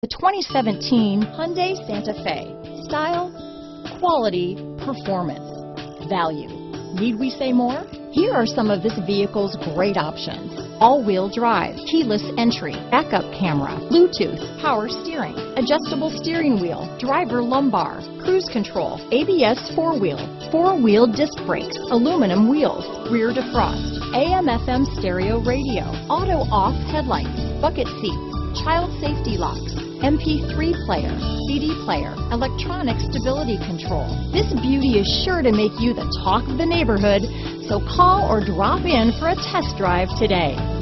2017 Hyundai Santa Fe. Style, quality, performance, value. Need we say more? Here are some of this vehicle's great options: all-wheel drive, keyless entry, backup camera, Bluetooth, power steering, adjustable steering wheel, driver lumbar, cruise control, ABS four-wheel disc brakes, aluminum wheels, rear defrost, AM/FM stereo radio, auto-off headlights, bucket seats, child safety locks, MP3 player, CD player, electronic stability control. This beauty is sure to make you the talk of the neighborhood, so call or drop in for a test drive today.